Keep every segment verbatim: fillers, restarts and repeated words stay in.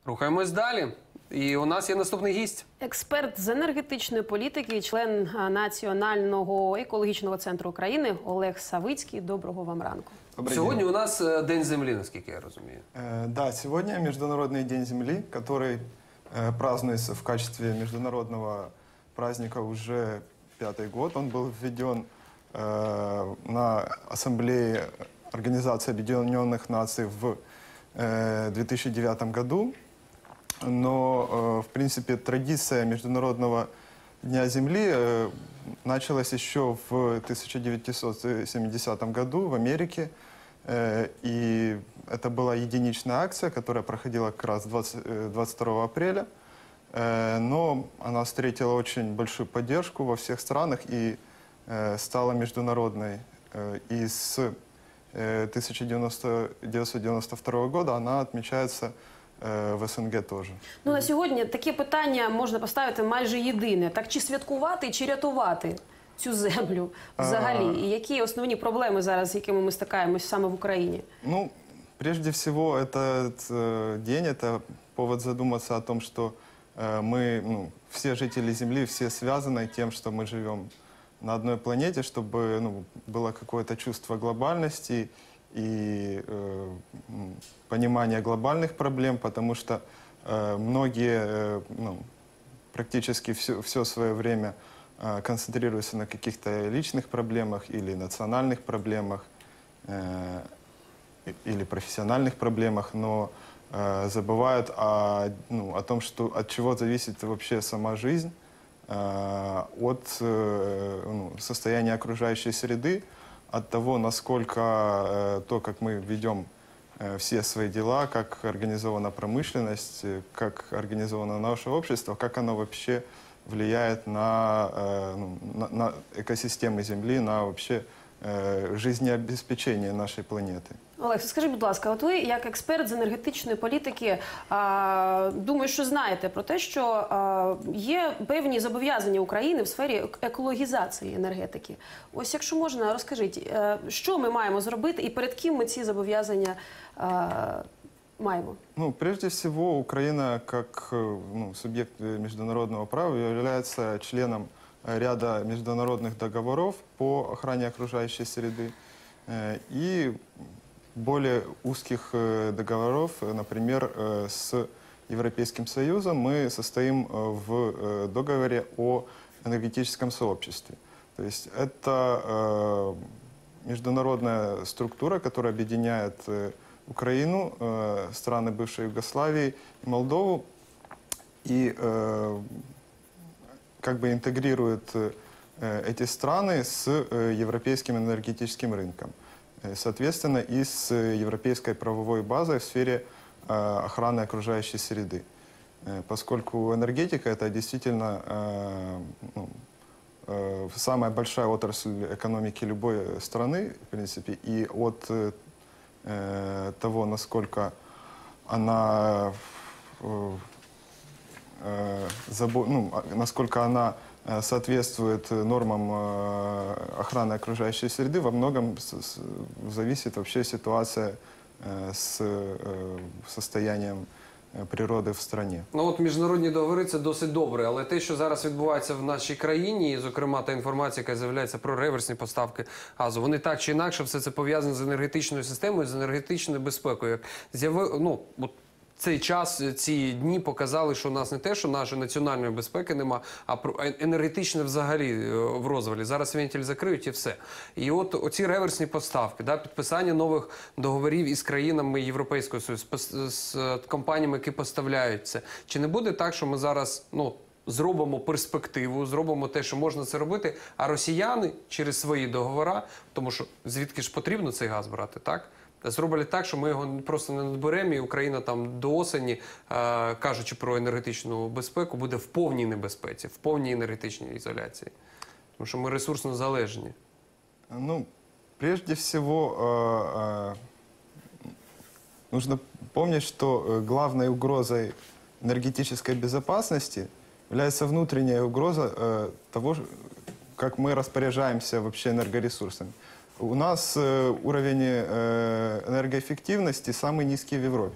Рухаємось далі. І у нас є наступний гість. Експерт з енергетичної політики, член Національного екологічного центру України Олег Савицький. Доброго вам ранку. Добрый Сьогодні день. у нас е, День землі, наскільки я розумію. Э, Да, сегодня Международный день Земли, который э, празднуется в качестве международного праздника уже пятый год. Он был введен э, на Ассамблее Организации Объединенных Наций в э, две тысячи девятом году. Но, э, в принципе, традиция Международного Дня Земли э, началась еще в тысяча девятьсот семидесятом году в Америке. Э, и это была единичная акция, которая проходила как раз двадцать второго апреля. Э, но она встретила очень большую поддержку во всех странах и э, стала международной. Э, и с э, тысяча девятьсот девяносто второго года она отмечается в СНГ теж. Ну, на сьогодні таке питання можна поставити майже єдине. Так чи святкувати, чи рятувати цю землю взагалі? І які основні проблеми зараз, з якими ми стикаємось саме в Україні? Ну, прежде всего, этот э, день, это повод задуматься о том, что э, мы, ну, все жители Земли, все связаны тем, что мы живем на одной планете, чтобы, ну, было какое-то чувство глобальности и э, понимание глобальных проблем, потому что э, многие, э, ну, практически все, все свое время э, концентрируются на каких-то личных проблемах или национальных проблемах, э, или профессиональных проблемах, но э, забывают о, ну, о том, что от чего зависит вообще сама жизнь, э, от э, ну, состояния окружающей среды, от того, насколько э, то, как мы ведем э, все свои дела, как организована промышленность, э, как организовано наше общество, как оно вообще влияет на, э, ну, на, на экосистемы Земли, на вообще э, жизнеобеспечение нашей планеты. Олег, скажіть, будь ласка, от ви, як експерт з енергетичної політики, а, думаю, що знаєте про те, що а, є певні зобов'язання України в сфері екологізації енергетики. Ось, якщо можна, розкажіть, а, що ми маємо зробити і перед ким ми ці зобов'язання а, маємо? Ну, прежде всего, Украина, как, ну, субъект международного права, является членом ряда международных договоров по охране окружающей среды и более узких договоров, например, с Европейским Союзом мы состоим в договоре о энергетическом сообществе. То есть это международная структура, которая объединяет Украину, страны бывшей Югославии и Молдову и как бы интегрирует эти страны с европейским энергетическим рынком. Соответственно, и с европейской правовой базой в сфере э, охраны окружающей среды. Э, поскольку энергетика – это действительно э, ну, э, самая большая отрасль экономики любой страны, в принципе, и от э, того, насколько она, э, э, забо, ну, насколько она соответствует нормам охраны окружающей среды, во многом зависит вообще ситуация с состоянием природи в страні. Ну от міжнародні договори – це досить добре, але те, що зараз відбувається в нашій країні, і, зокрема, та інформація, яка з'являється про реверсні поставки газу, вони так чи інакше все це пов'язане з енергетичною системою, з енергетичною безпекою. З'яви, ну, от цей час, ці дні показали, що у нас не те, що нашої національної безпеки нема, а енергетичне взагалі в розвалі. Зараз вентиль закриють і все. І от оці реверсні поставки, да, підписання нових договорів із країнами Європейського Союзу, з компаніями, які поставляють це. Чи не буде так, що ми зараз, ну, зробимо перспективу, зробимо те, що можна це робити, а росіяни через свої договори, тому що звідки ж потрібно цей газ брати, так? Зроблять так, що ми його просто не надберемо, і Україна там до осені, е, кажучи про енергетичну безпеку, буде в повній небезпеці, в повній енергетичній ізоляції. Тому що ми ресурсно залежні. Ну, прежде всего, э, э, нужно помнить, что главной угрозой энергетической безопасности является внутренняя угроза э, того, как мы распоряжаемся вообще энергоресурсами. У нас э, уровень э, энергоэффективности самый низкий в Европе.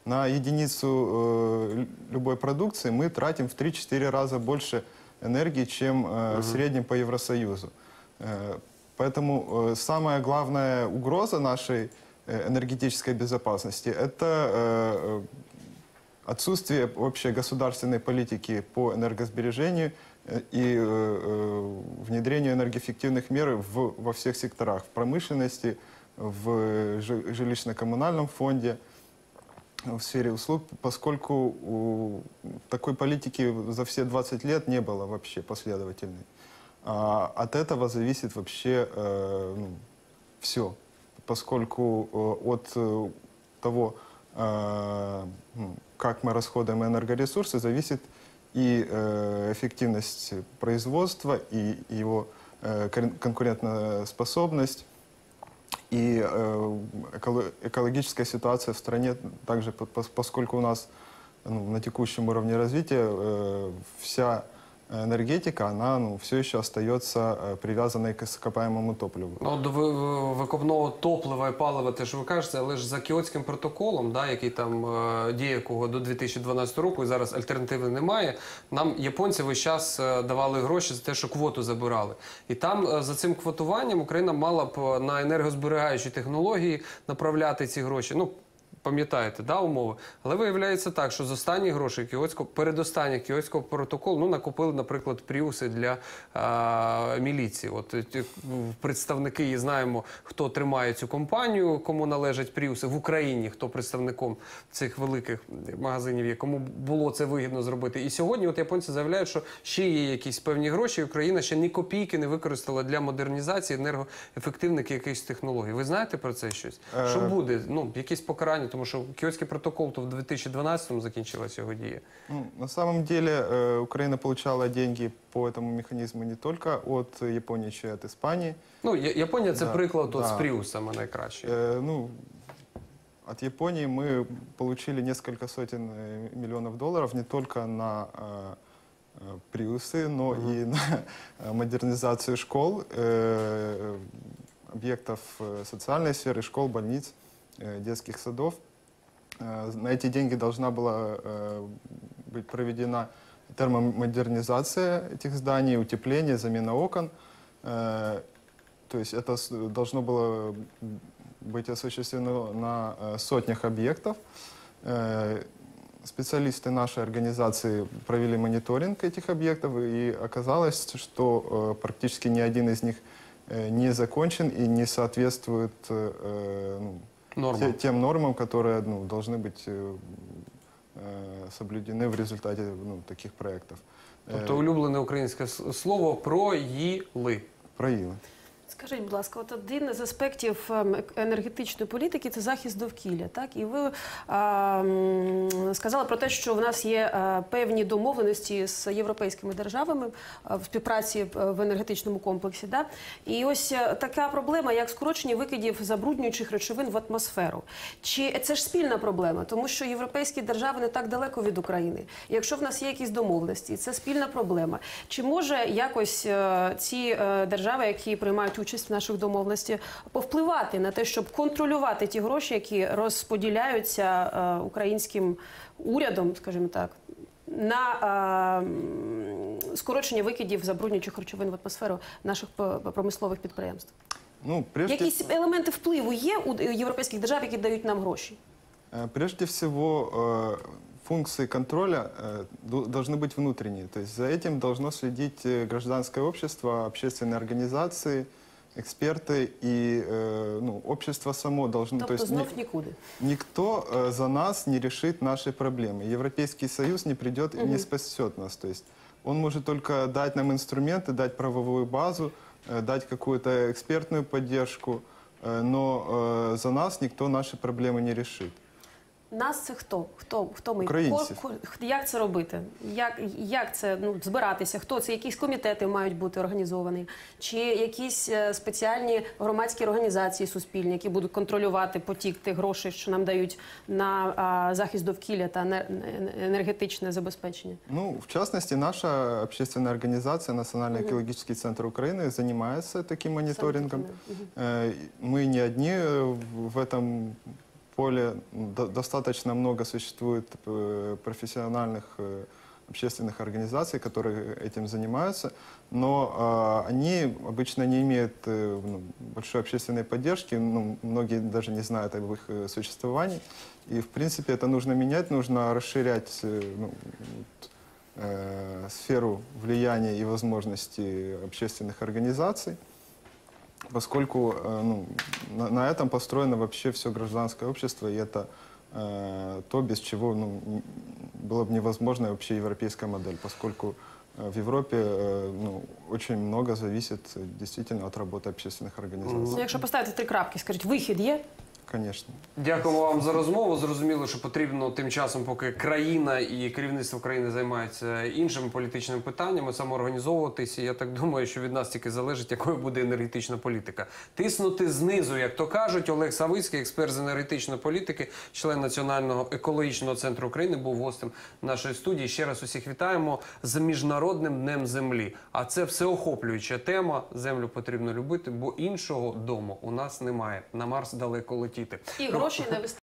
на единицу э, любой продукции мы тратим в три-четыре раза больше энергии, чем э, в среднем по Евросоюзу. Э, поэтому э, самая главная угроза нашей э, энергетической безопасности – это э, отсутствие вообще государственной политики по энергосбережению э, и э, э, внедрению энергоэффективных мер в, во всех секторах, в промышленности, в жи- жилищно-коммунальном фонде, в сфере услуг, поскольку у такой политики за все двадцать лет не было вообще последовательной. А от этого зависит вообще э, ну, все, поскольку э, от э, того, э, ну, как мы расходуем энергоресурсы, зависит и э, эффективность производства, и его э, кон- конкурентоспособность, и э, эколо- экологическая ситуация в стране также, по- пос- поскольку у нас ну, на текущем уровне развития э, вся энергетика, она ну, все еще остается э, привязанной к ископаемому топливу. Ну, до ви- ви- викопного топлива і палива, те, що ви кажете, але ж за Кіотським протоколом, да, який там е, діє кого до дві тисячі дванадцятого року, і зараз альтернативи немає, нам японці весь час е, давали гроші за те, що квоту забирали. І там е, за цим квотуванням Україна мала б е, на енергозберігаючі технології направляти ці гроші. Ну, пам'ятаєте, да, умови? Але виявляється так, що з останніх грошей Кіотського, передостанніх Кіотського протоколу, ну, накупили, наприклад, пріуси для а, міліції. От е, ті, представники, і знаємо, хто тримає цю компанію, кому належать пріуси в Україні, хто представником цих великих магазинів є, кому було це вигідно зробити. І сьогодні от японці заявляють, що ще є якісь певні гроші, і Україна ще ні копійки не використала для модернізації енергоефективних якихось технологій. Ви знаєте про це щось? Е, Що буде? Ну, якісь покарання, тому що Кіотський протокол то в дві тисячі дванадцятому закінчилась його дія. Ну, на самом деле э, Украина получала деньги по этому механизму не только от Японии, чи от Испании. Ну, Я- Японія це Да, приклад от да. з пріусами найкраще. Э, ну, от Японии мы получили несколько сотен э, миллионов долларов не только на э, э, приусы, но и на э, модернизацию школ, э, объектов э, социальной сферы, школ, больниц, э, детских садов. Э, На эти деньги должна была э, быть проведена термомодернизация этих зданий, утепление, замена окон. Э, То есть это с- должно было быть осуществлено на э, сотнях объектов. Э, Специалисты нашей организации провели мониторинг этих объектов, и оказалось, что э, практически ни один из них э, не закончен и не соответствует э, э, ну, Норма. те- тем нормам, которые ну, должны быть э, э, соблюдены в результате ну, таких проектов. Э, Тобто улюблене українське с- слово «проїли». Проила. Скажіть, будь ласка, от один з аспектів ем, ек- енергетичної політики – це захист довкілля. Так? І ви а, м, сказали про те, що в нас є а, певні домовленості з європейськими державами а, в співпраці а, в енергетичному комплексі. Да? І ось а, така проблема, як скорочення викидів забруднюючих речовин в атмосферу. Чи це ж спільна проблема? Тому що європейські держави не так далеко від України. І якщо в нас є якісь домовленості, це спільна проблема. Чи може якось е, ці е, держави, які приймають участь в наших домовленостях, повпливати на те, щоб контролювати ті гроші, які розподіляються е, українським урядом, скажімо так, на е, м, скорочення викидів забруднюючих речовин в атмосферу наших п- промислових підприємств? Ну, прежде... Якісь елементи впливу є у європейських держав, які дають нам гроші? Э, Прежде всего, э, функции контроля э, ду- должны быть внутренние. То есть за этим должно следить э, гражданское общество, общественные организации, эксперты и э, ну, общество само должно... Тобто есть знов ни- нікуди. никто э, за нас не решит наши проблемы. Европейский Союз не придет и не спасет нас. То есть он может только дать нам инструменты, дать правовую базу, э, дать какую-то экспертную поддержку, э, но э, за нас никто наши проблемы не решит. Нас це хто? Хто, хто ми? Українці. Ко- ко- Як це робити? Як, як це ну, збиратися? Хто це? Якісь комітети мають бути організовані? Чи якісь е, спеціальні громадські організації суспільні, які будуть контролювати потік тих грошей, що нам дають на а, захист довкілля та енер- енергетичне забезпечення? Ну, в частности, наша общественная организация Национальный экологический центр Украины занимается таким мониторингом. Мгм. Э, Мы не одни э, в этом поле до- достаточно много существует э, профессиональных э, общественных организаций, которые этим занимаются, но э, они обычно не имеют э, ну, большой общественной поддержки, ну, многие даже не знают об их э, существовании. И, в принципе, это нужно менять, нужно расширять э, ну, вот, э, сферу влияния и возможностей общественных организаций, поскольку э, ну, на, на этом построено вообще все гражданское общество, и это э, то, без чего ну, н- было бы невозможно вообще европейская модель, поскольку э, в Европе э, ну, очень много зависит э, действительно от работы общественных организаций. Ну, якщо поставити три крапки, скажіть, вихід є? Конечно. Дякуємо вам за розмову. Зрозуміло, що потрібно тим часом, поки країна і керівництво країни займаються іншими політичними питаннями, самоорганізовуватися. І я так думаю, що від нас тільки залежить, якою буде енергетична політика. Тиснути знизу, як то кажуть. Олег Савицький, експерт з енергетичної політики, член Національного екологічного центру України, був гостем нашої студії. Ще раз усіх вітаємо з Міжнародним днем землі. А це всеохоплююча тема. Землю потрібно любити, бо іншого дому у нас немає. На Марс далеко летіти. І грошей не вистачає.